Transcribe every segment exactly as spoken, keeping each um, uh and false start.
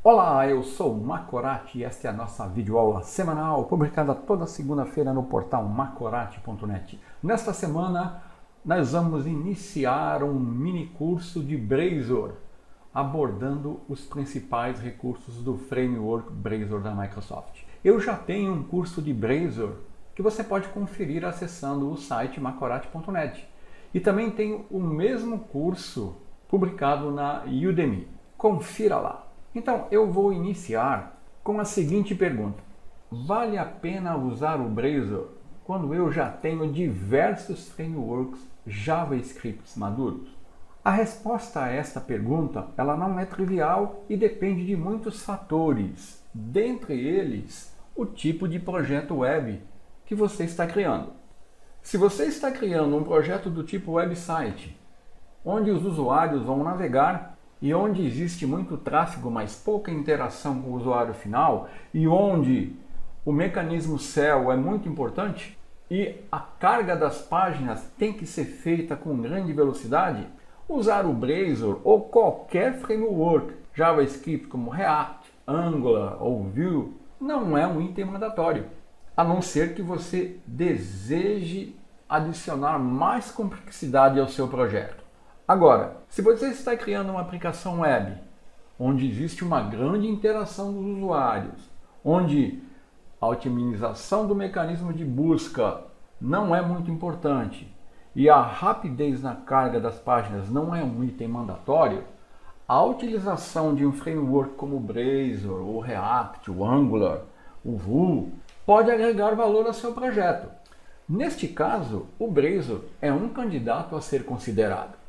Olá, eu sou o Macorati e esta é a nossa videoaula semanal, publicada toda segunda-feira no portal macorati ponto net. Nesta semana, nós vamos iniciar um mini curso de Blazor, abordando os principais recursos do framework Blazor da Microsoft. Eu já tenho um curso de Blazor que você pode conferir acessando o site macorati ponto net. E também tenho o mesmo curso publicado na Udemy. Confira lá. Então, eu vou iniciar com a seguinte pergunta. Vale a pena usar o Blazor quando eu já tenho diversos frameworks JavaScript maduros? A resposta a esta pergunta, ela não é trivial e depende de muitos fatores, dentre eles, o tipo de projeto web que você está criando. Se você está criando um projeto do tipo website, onde os usuários vão navegar e onde existe muito tráfego, mas pouca interação com o usuário final, e onde o mecanismo S E O é muito importante, e a carga das páginas tem que ser feita com grande velocidade, usar o Blazor ou qualquer framework JavaScript como React, Angular ou Vue não é um item mandatório, a não ser que você deseje adicionar mais complexidade ao seu projeto. Agora, se você está criando uma aplicação web, onde existe uma grande interação dos usuários, onde a otimização do mecanismo de busca não é muito importante e a rapidez na carga das páginas não é um item mandatório, a utilização de um framework como o Blazor, o React, o Angular, o Vue, pode agregar valor ao seu projeto. Neste caso, o Blazor é um candidato a ser considerado.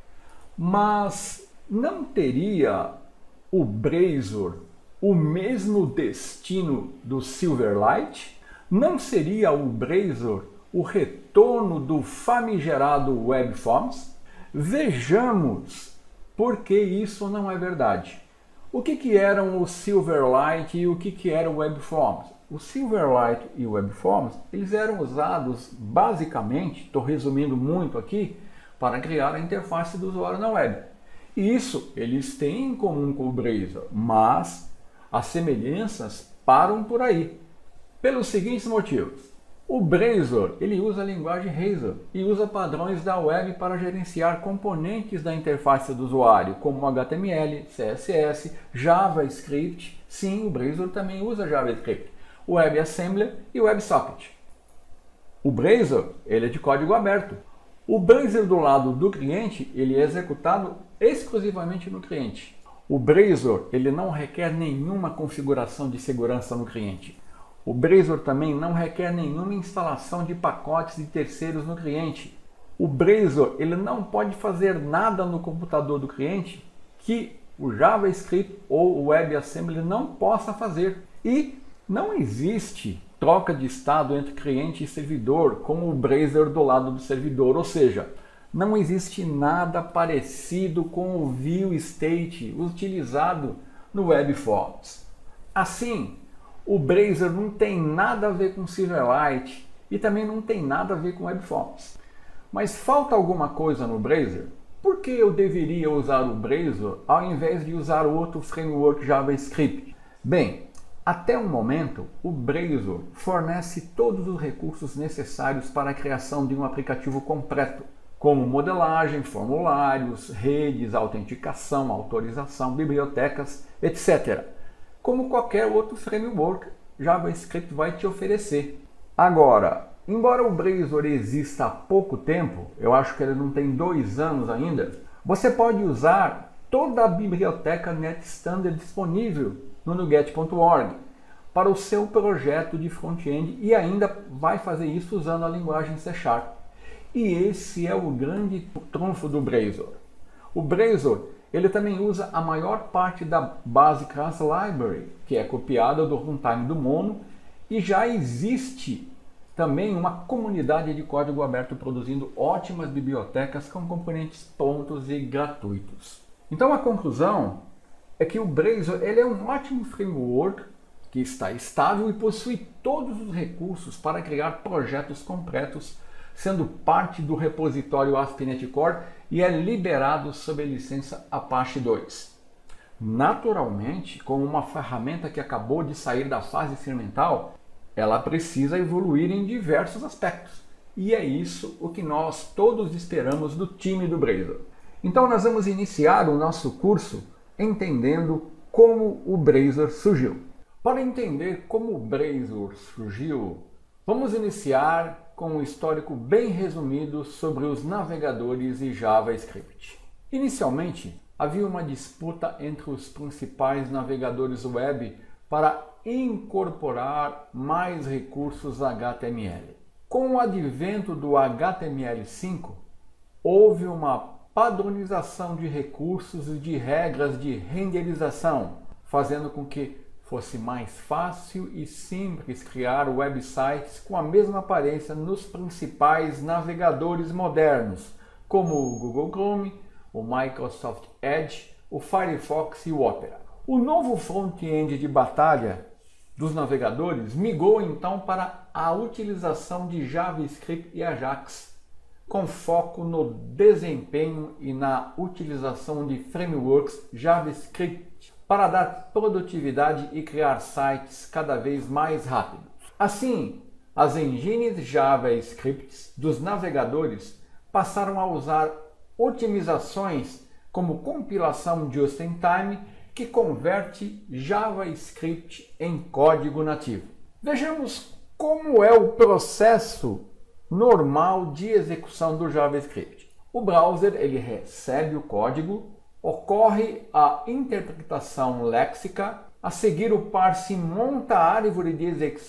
Mas não teria o Blazor o mesmo destino do Silverlight? Não seria o Blazor o retorno do famigerado WebForms? Vejamos por que isso não é verdade. O que, que eram o Silverlight e o que, que era o WebForms? O Silverlight e o WebForms, eles eram usados basicamente, estou resumindo muito aqui, para criar a interface do usuário na web. E isso eles têm em comum com o Blazor, mas as semelhanças param por aí. Pelos seguintes motivos. O Blazor ele usa a linguagem Razor e usa padrões da web para gerenciar componentes da interface do usuário, como H T M L, C S S, JavaScript. Sim, o Blazor também usa JavaScript, WebAssembly e WebSocket. O Blazor ele é de código aberto. O Blazor do lado do cliente, ele é executado exclusivamente no cliente. O Blazor, ele não requer nenhuma configuração de segurança no cliente. O Blazor também não requer nenhuma instalação de pacotes de terceiros no cliente. O Blazor, ele não pode fazer nada no computador do cliente que o JavaScript ou o WebAssembly não possa fazer. E não existe troca de estado entre cliente e servidor, como o Blazor do lado do servidor, ou seja, não existe nada parecido com o Vue State utilizado no WebForms. Assim, o Blazor não tem nada a ver com Silverlight e também não tem nada a ver com WebForms. Mas falta alguma coisa no Blazor? Por que eu deveria usar o Blazor ao invés de usar outro framework JavaScript? Bem, até o momento, o Blazor fornece todos os recursos necessários para a criação de um aplicativo completo, como modelagem, formulários, redes, autenticação, autorização, bibliotecas, etcétera. Como qualquer outro framework, JavaScript vai te oferecer. Agora, embora o Blazor exista há pouco tempo, eu acho que ele não tem dois anos ainda, você pode usar toda a biblioteca NetStandard disponível no nuget ponto org para o seu projeto de front-end e ainda vai fazer isso usando a linguagem C Sharp. E esse é o grande trunfo do Blazor. O Blazor ele também usa a maior parte da base class library, que é copiada do runtime do Mono, e já existe também uma comunidade de código aberto produzindo ótimas bibliotecas com componentes prontos e gratuitos. Então a conclusão é que o Blazor ele é um ótimo framework que está estável e possui todos os recursos para criar projetos completos, sendo parte do repositório A S P ponto NET Core e é liberado sob a licença Apache dois. Naturalmente, como uma ferramenta que acabou de sair da fase experimental, ela precisa evoluir em diversos aspectos. E é isso o que nós todos esperamos do time do Blazor. Então nós vamos iniciar o nosso curso entendendo como o Blazor surgiu. Para entender como o Blazor surgiu, vamos iniciar com um histórico bem resumido sobre os navegadores e JavaScript. Inicialmente, havia uma disputa entre os principais navegadores web para incorporar mais recursos H T M L. Com o advento do H T M L cinco, houve uma padronização de recursos e de regras de renderização, fazendo com que fosse mais fácil e simples criar websites com a mesma aparência nos principais navegadores modernos, como o Google Chrome, o Microsoft Edge, o Firefox e o Opera. O novo front-end de batalha dos navegadores migrou então para a utilização de JavaScript e Ajax, com foco no desempenho e na utilização de frameworks JavaScript para dar produtividade e criar sites cada vez mais rápidos. Assim, as engines JavaScript dos navegadores passaram a usar otimizações como compilação just-in-time que converte JavaScript em código nativo. Vejamos como é o processo normal de execução do JavaScript. O browser ele recebe o código, ocorre a interpretação léxica, a seguir o parse monta a árvore de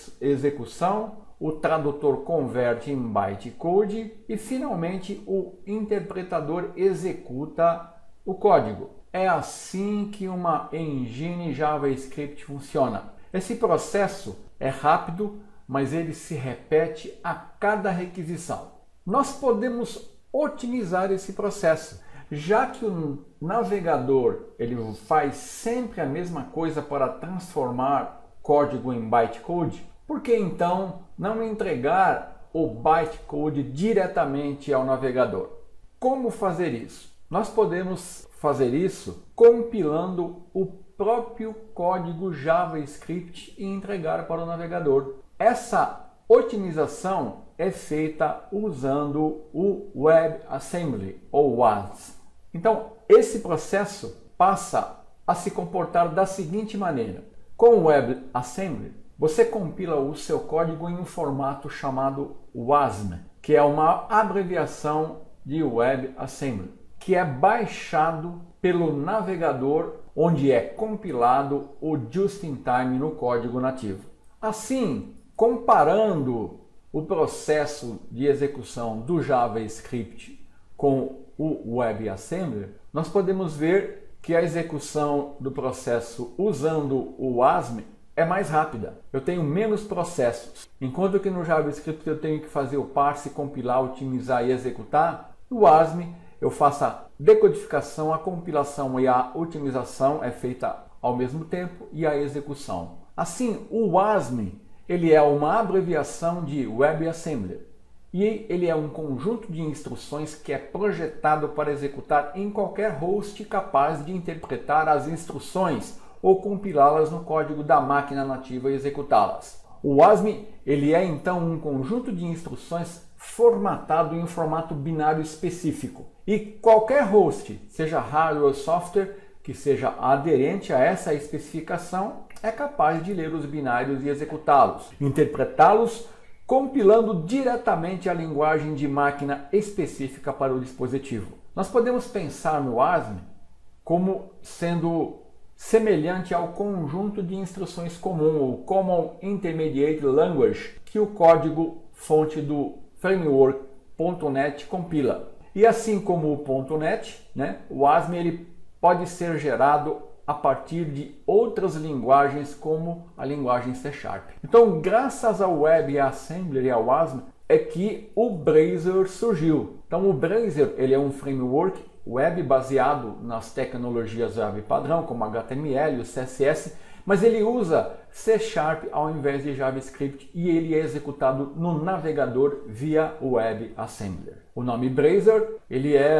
execução, o tradutor converte em bytecode e finalmente o interpretador executa o código. É assim que uma engine JavaScript funciona. Esse processo é rápido, mas ele se repete a cada requisição. Nós podemos otimizar esse processo, já que o navegador ele faz sempre a mesma coisa para transformar código em bytecode. Por que então não entregar o bytecode diretamente ao navegador? Como fazer isso? Nós podemos fazer isso compilando o próprio código JavaScript e entregar para o navegador. Essa otimização é feita usando o WebAssembly ou W A S. Então, esse processo passa a se comportar da seguinte maneira. Com o WebAssembly, você compila o seu código em um formato chamado W A S M, que é uma abreviação de WebAssembly, que é baixado pelo navegador onde é compilado o just-in-time no código nativo. Assim, comparando o processo de execução do JavaScript com o WebAssembly, nós podemos ver que a execução do processo usando o W A S M é mais rápida. Eu tenho menos processos. Enquanto que no JavaScript eu tenho que fazer o parse, compilar, otimizar e executar, no W A S M eu faço a decodificação, a compilação e a otimização é feita ao mesmo tempo e a execução. Assim, o W A S M ele é uma abreviação de WebAssembly e ele é um conjunto de instruções que é projetado para executar em qualquer host capaz de interpretar as instruções ou compilá-las no código da máquina nativa e executá-las. O W A S M ele é então um conjunto de instruções formatado em um formato binário específico e qualquer host, seja hardware ou software, que seja aderente a essa especificação, é capaz de ler os binários e executá-los, interpretá-los, compilando diretamente a linguagem de máquina específica para o dispositivo. Nós podemos pensar no W A S M como sendo semelhante ao conjunto de instruções comum, o Common Intermediate Language, que o código fonte do framework ponto net compila. E assim como o ponto net, né, o W A S M ele pode ser gerado a partir de outras linguagens como a linguagem C Sharp. Então, graças ao WebAssembly e ao W A S M, é que o Blazor surgiu. Então, o Blazor ele é um framework web baseado nas tecnologias Java padrão, como H T M L e o C S S, mas ele usa C Sharp ao invés de JavaScript e ele é executado no navegador via WebAssembly. O nome Blazor ele é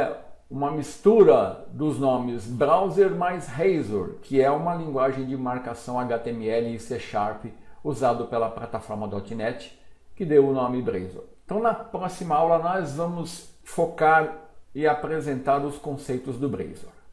uma mistura dos nomes Browser mais Razor, que é uma linguagem de marcação H T M L e C Sharp usado pela plataforma ponto net, que deu o nome Blazor. Então na próxima aula nós vamos focar e apresentar os conceitos do Blazor.